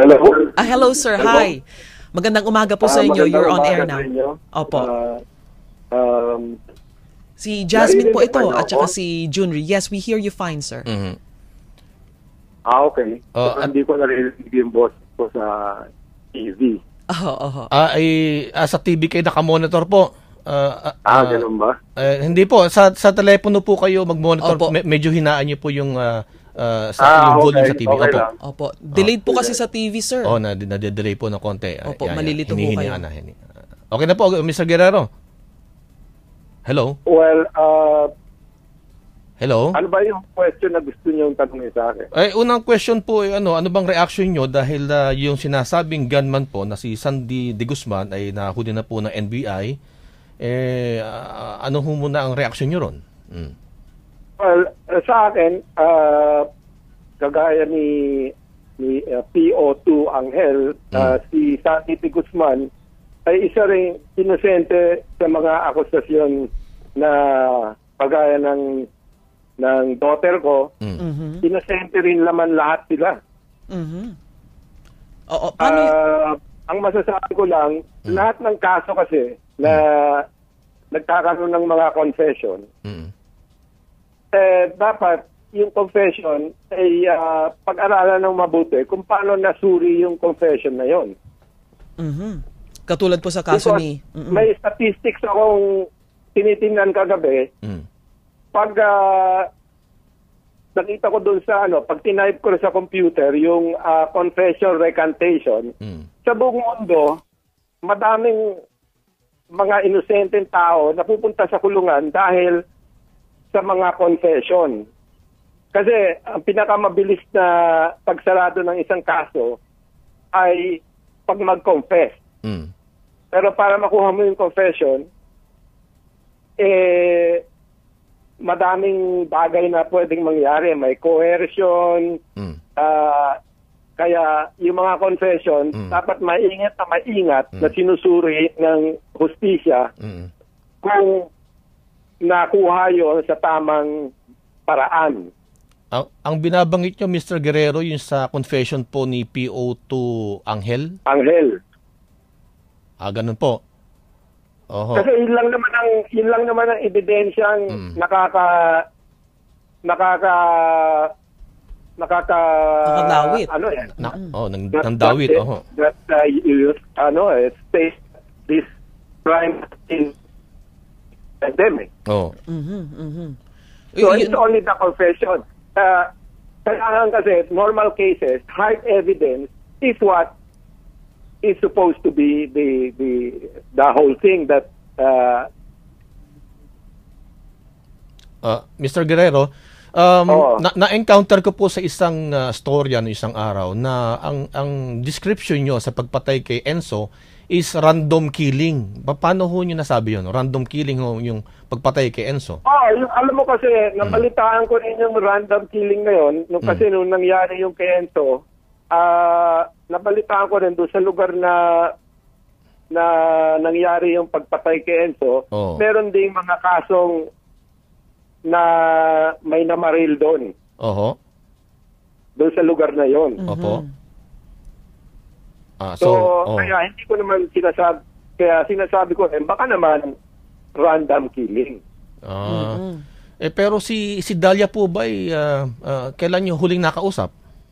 Hello? Hello, sir. Hello? Hi. Magandang umaga po sa inyo. You're on air now. Opo. Si Jasmine po ito at saka si Junri. Yes, we hear you fine, sir. Mhm. Okay. Hindi ko narinig yung boss ko sa TV. Sa TV kayo nakamonitor po. Ganun ba? Hindi po. Sa telepono po kayo mag-monitor. Medyo hinaan niyo po yung yung volume sa TV. Okay Opo. Delayed po kasi sa TV, sir. Nade-delay po ng konti. Opo, malilito po kayo. Okay na po, Mr. Guerrero. Hello? Well, hello? ano ba yung question na gusto niyong tanongin sa akin? Unang question po, ano bang reaction nyo dahil yung sinasabing gunman po na si Sandy De Guzman ay nahuli na po ng NBI, ano ho muna ang reaction nyo ron? Well, sa akin, kagaya ni PO2 Angel, si Sandy De Guzman ay isa rin inosente sa mga akusasyon na kagaya ng daughter ko. Inosente rin naman lahat sila. Ang masasabi ko lang, lahat ng kaso kasi na nagkakaroon ng mga confession, dapat yung confession ay pag-aralan ng mabuti kung paano nasuri yung confession na yon. Katulad po sa kaso ni... May statistics akong tinitingnan kagabi. Pag nakita ko doon sa pag tinype ko sa computer yung confession recantation, sa buong mundo, madaming mga inosenteng tao na pupunta sa kulungan dahil sa mga confession. Kasi ang pinakamabilis na pagsarado ng isang kaso ay pag mag-confess. Pero para makuha mo yung confession, madaming bagay na pwedeng mangyari. May coercion, kaya yung mga confession, dapat maingat na sinusuri ng hustisya kung nakuha yun sa tamang paraan. Ang binabanggit nyo, Mr. Guerrero, yung sa confession po ni PO2 Angel? Angel. Ganun po. Oho. Kasi yun lang naman ang ebidensyang nakakadawit. Nandawit. That state this crime in pandemic. So it's only the confession. Kailangan kasi normal cases, hard evidence is what is supposed to be the whole thing that Mr. Guerrero, na-encounter ko po sa isang storya no isang araw na ang description nyo sa pagpatay kay Enzo is random killing. Paano ho nyo nasabi yun? Random killing ho yung pagpatay kay Enzo? Alam mo kasi, nabalitaan ko rin yung random killing ngayon kasi nung nangyari yung kay Enzo, nabalitaan ko rin doon sa lugar na nangyari yung pagpatay kay Enzo, meron ding mga kasong na may namaril doon. Doon sa lugar na yon. Opo. Kaya hindi ko naman sinasabi ko, baka naman random killing. Pero si Dahlia po ba kailan nyo huling nakausap?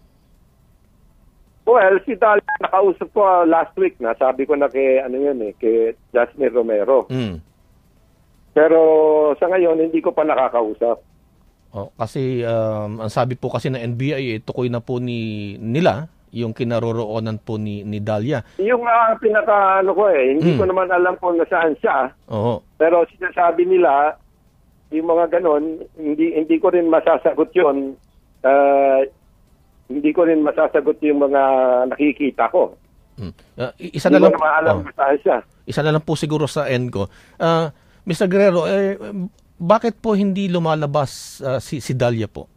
Well, si Dahlia nakausap ko last week na. Sabi ko na kay Jasmine Romero. Pero sa ngayon, hindi ko pa nakakausap. Kasi ang sabi po kasi ng NBI, tukoy na po nila yung kinaroroonan po ni Dahlia. Yung pinaka hindi ko naman alam kung nasaan siya. Pero sinasabi nila, yung mga ganon, hindi ko rin masasagot yun. Hindi ko rin masasagot yung mga nakikita ko. Isa na lang naman alam saan siya. Isa na lang po siguro sa end ko. Mr. Guerrero, bakit po hindi lumalabas si Dahlia po?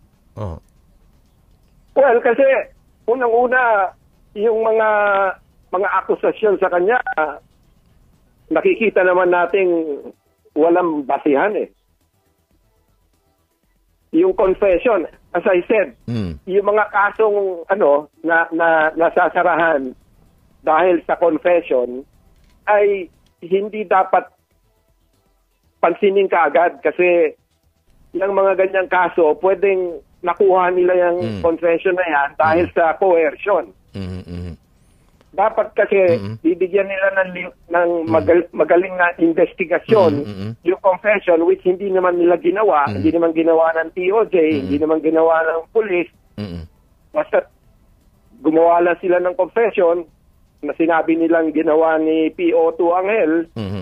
Well, kasi unang-una, yung mga akusasyon sa kanya, nakikita naman nating walang basihan eh. Yung confession, as I said, yung mga kasong nasasarahan dahil sa confession ay hindi dapat pansinin kaagad kasi yung mga ganyang kaso, pwedeng nakuha nila yung confession na yan dahil sa coercion. Dapat kasi bibigyan nila ng magaling na investigasyon yung confession which hindi naman nila ginawa, hindi naman ginawa ng TOJ, hindi naman ginawa ng police. Basta gumawa lang sila ng confession na sinabi nilang ginawa ni PO2 Angel.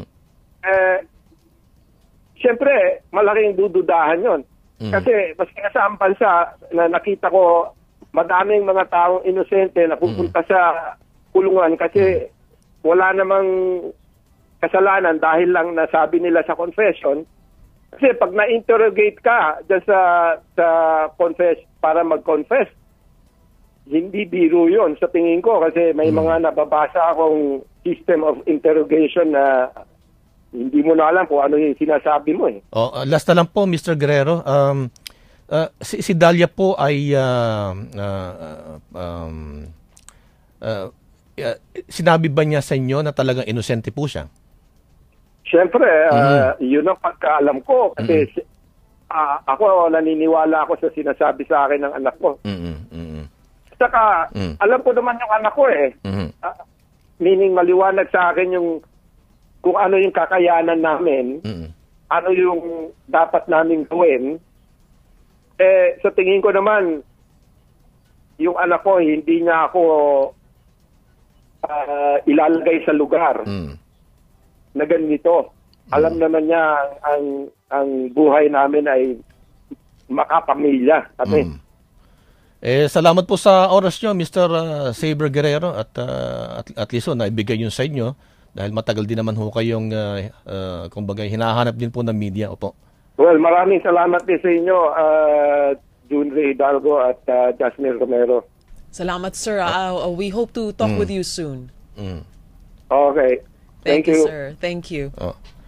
Siyempre, malaking dududahan yon. Kasi maski sa ang bansa na nakita ko madaming mga taong inosente na pupunta sa kulungan kasi wala namang kasalanan dahil lang nasabi nila sa confession. Kasi pag na-interrogate ka dyan sa confess para mag-confess, hindi biro yun sa tingin ko kasi may mga nababasa akong system of interrogation na hindi mo na alam kung ano yung sinasabi mo eh. Last na lang po, Mr. Guerrero. Si Dahlia po ay sinabi ba niya sa inyo na talagang inosente po siya? Siyempre, yun ang pagkaalam ko. Kasi ako, naniniwala ako sa sinasabi sa akin ng anak ko. Saka, alam ko naman yung anak ko eh. Meaning, maliwanag sa akin yung kung ano yung kakayanan namin, ano yung dapat namin gawin. Sa tingin ko naman, yung anak ko, hindi niya ako ilalagay sa lugar na ganito. Alam naman niya ang buhay namin ay makapamilya. Salamat po sa oras nyo, Mr. Saber Guerrero, at least naibigay yun sa inyo dahil matagal din naman ho kayong kumbaga hinahanap din po ng media. Opo. Well, maraming salamat din sa inyo, Junri Hidalgo at Jasmine Romero. Salamat, sir. We hope to talk with you soon. Okay. Thank you, sir. Thank you.